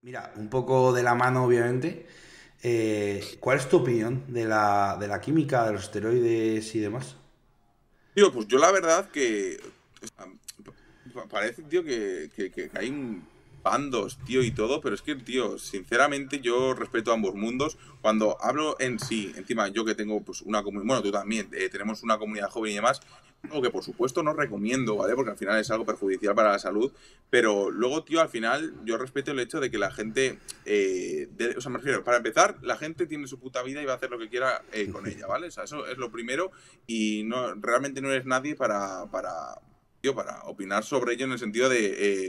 Mira, un poco de la mano, obviamente. ¿Cuál es tu opinión de la química, de los esteroides y demás? Tío, pues yo la verdad que. O sea, parece, tío, que hay bandos, tío, y todo, pero es que, tío, sinceramente yo respeto ambos mundos. Cuando hablo en sí, encima yo que tengo pues una comunidad, bueno, tú también, tenemos una comunidad joven y demás, algo que por supuesto no recomiendo, ¿vale? Porque al final es algo perjudicial para la salud, pero luego, tío, al final yo respeto el hecho de que la gente, o sea, me refiero, para empezar, la gente tiene su puta vida y va a hacer lo que quiera con ella, ¿vale? O sea, eso es lo primero y no, realmente no eres nadie para opinar sobre ello en el sentido de,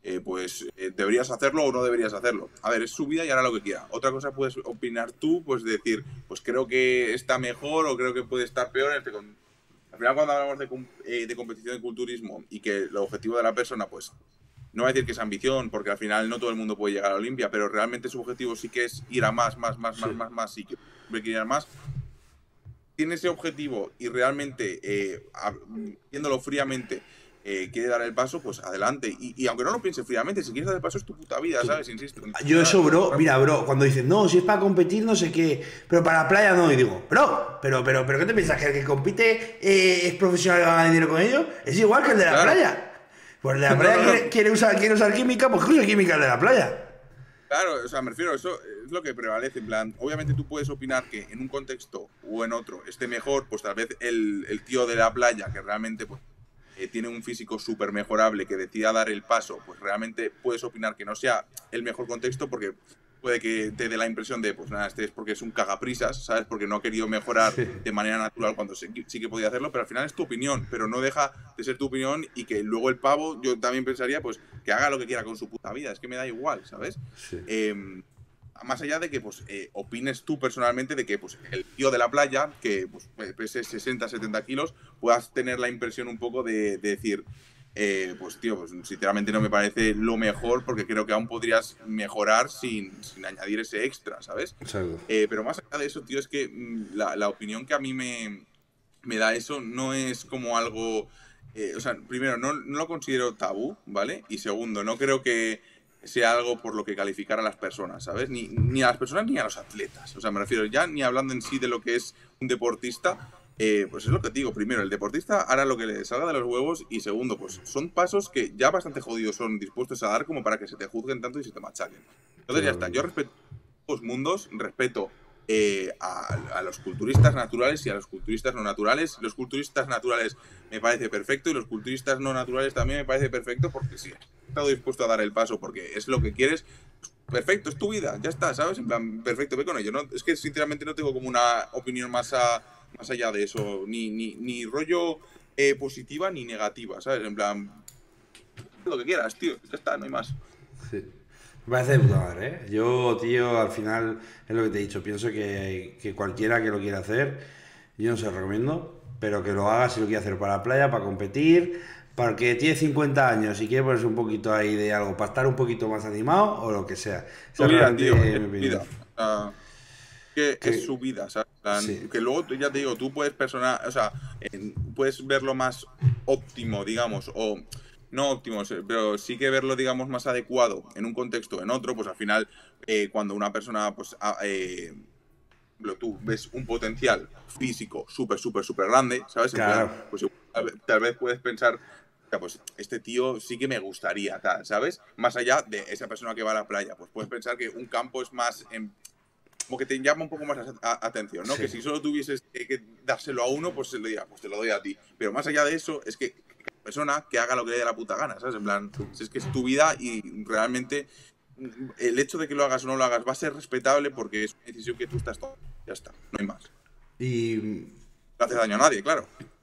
deberías hacerlo o no deberías hacerlo. A ver, es su vida y hará lo que quiera. Otra cosa puedes opinar tú, pues decir, pues creo que está mejor o creo que puede estar peor. Al final, cuando hablamos de competición de culturismo y que el objetivo de la persona, pues no voy a decir que es ambición, porque al final no todo el mundo puede llegar a la Olimpia, pero realmente su objetivo sí que es ir a más, más, más, más, Sí. más, más, y que quiere ir a más tiene ese objetivo y realmente, viéndolo fríamente, quiere dar el paso, pues adelante. Y aunque no lo piense fríamente, si quieres dar el paso es tu puta vida, ¿sabes? Insisto. Yo eso, bro, Claro, mira, bro, cuando dicen, no, si es para competir, no sé qué, pero para la playa no, y digo, pero, ¿qué te piensas? ¿Que el que compite es profesional y gana dinero con ello? Es igual que el de la claro. playa. Pues el de la No, playa no, no. quiere usar química, pues que use química el de la playa. Claro, o sea, me refiero, eso es lo que prevalece. En plan, obviamente tú puedes opinar que en un contexto o en otro esté mejor, pues tal vez el tío de la playa, que realmente pues, tiene un físico súper mejorable, que decida dar el paso, pues realmente puedes opinar que no sea el mejor contexto porque puede que te dé la impresión de, pues nada, este es porque es un cagaprisas, ¿sabes? Porque no ha querido mejorar de manera natural cuando sí que podía hacerlo, pero al final es tu opinión, pero no deja de ser tu opinión y que luego el pavo, yo también pensaría, pues que haga lo que quiera con su puta vida, es que me da igual, ¿sabes? Sí. Eh, Más allá de que pues, opines tú personalmente de que pues, el tío de la playa, que pues, pese 60, 70 kilos, puedas tener la impresión un poco de decir, pues tío, pues sinceramente no me parece lo mejor porque creo que aún podrías mejorar sin añadir ese extra, ¿sabes? Exacto. Pero más allá de eso, tío, es que la opinión que a mí me da eso no es como algo... o sea, primero, no lo considero tabú, ¿vale? Y segundo, no creo que sea algo por lo que calificar a las personas, ¿sabes? Ni a las personas ni a los atletas. O sea, me refiero ya ni hablando en sí de lo que es un deportista, pues es lo que te digo. Primero, el deportista hará lo que le salga de los huevos y segundo, pues son pasos que ya bastante jodidos son dispuestos a dar como para que se te juzguen tanto y se te machaquen. Entonces ya está. Yo Totalmente. respeto los mundos, respeto a los culturistas naturales y a los culturistas no naturales. Los culturistas naturales me parece perfecto y los culturistas no naturales también me parece perfecto porque sí, he estado dispuesto a dar el paso porque es lo que quieres. Perfecto, es tu vida, ya está, ¿sabes? En plan, perfecto, ve con ello. ¿No? Es que sinceramente no tengo como una opinión más allá de eso, ni rollo positiva ni negativa, ¿sabes? En plan, lo que quieras, tío, ya está, no hay más. Sí. Me parece de puta madre, ¿eh? Yo, tío, al final, es lo que te he dicho, pienso que cualquiera que lo quiera hacer, yo no se lo recomiendo, pero que lo haga si lo quiere hacer para la playa, para competir, porque tiene 50 años y quiere ponerse un poquito ahí de algo, para estar un poquito más animado o lo que sea. Esa Tu es vida, tío, realmente es mi tu opinión. vida. O sea, que es Que, su vida, ¿sabes? En sí, plan, que luego ya te digo, tú puedes o sea, puedes verlo más óptimo, digamos, o no óptimo, pero sí que verlo, digamos, más adecuado en un contexto o en otro, pues al final, cuando una persona, pues, tú ves un potencial físico súper, súper, súper grande, ¿sabes? En claro. plan, pues tal vez puedes pensar, "Hostia, pues este tío sí que me gustaría, tal, ¿sabes? Más allá de esa persona que va a la playa, pues puedes pensar que un campo es más como que te llama un poco más atención, ¿no? Que Sí. si solo tuvieses que dárselo a uno, pues se le dirá, pues te lo doy a ti. Pero más allá de eso, es que cada persona que haga lo que le dé la puta gana, ¿sabes? En plan, si es que es tu vida y realmente el hecho de que lo hagas o no lo hagas va a ser respetable porque es una decisión que tú estás tomando. Ya está, no hay más. Y No hace daño a nadie, claro.